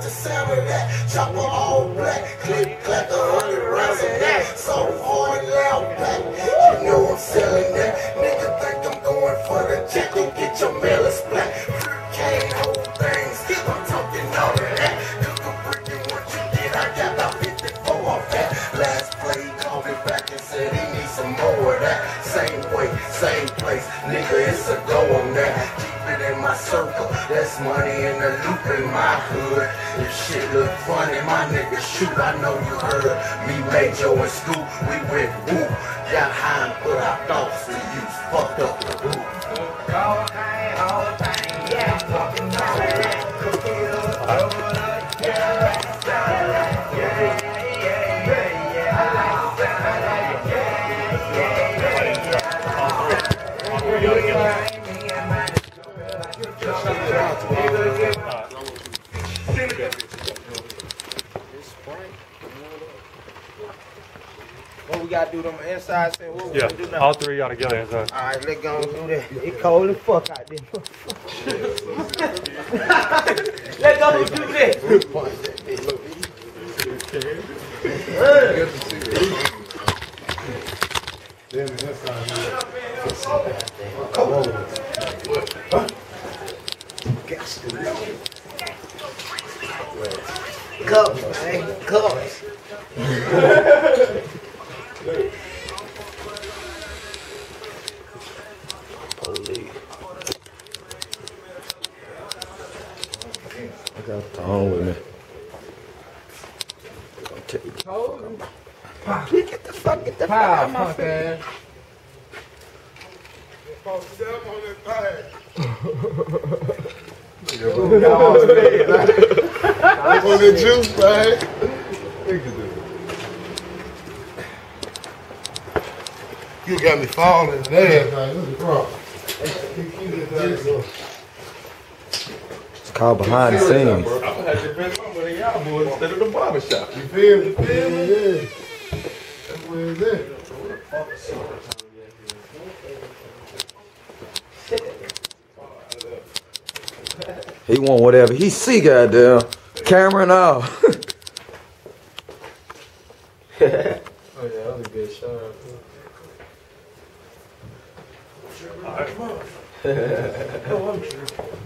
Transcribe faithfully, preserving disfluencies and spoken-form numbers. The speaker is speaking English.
sound of that. Chopper all black, click, clack, a hundred rounds of that. So hard, loud back. You know I'm selling that. Nigga think I'm going for the check, go get your mail a splat. Can't hold things, I'm talking all of that. Cook a brick and what you get, I got about fifty-four off that. Last play, called me back and said he needs some more of that. Same way, same place, nigga, it's a go on that. Keep it in my circle, that's money in the loop in my hood. If shit look funny, my nigga shoot, I know you heard. Me, Major, and Scoop, we went woo. Got high and put our thoughts to use, fucked up the roof. All time, all time, yeah, fucking all that. Cook it up, over the, yeah, yeah, yeah, yeah, yeah, I like the sound of that, yeah, yeah, yeah, all three, all three, all three. What we gotta do them inside thing? What we Yeah, gotta do now? all three y'all together inside. Alright, let's go and do that. It's cold as fuck out there. Let's go and do that. Come on. Huh? Cups, man. Cups. I got the home with me. I'll take it. Get the fuck, get the fuck out of my face. I want the juice, man. You got me falling there. It's called behind the scenes. I'm gonna have to bring some of y'all boys instead of the barbershop. You feel me? You feel me? Yeah. That's where it's at. He want whatever he see, goddamn. Camera and all. Oh yeah, that was a good shot. All right. Oh, I'm true.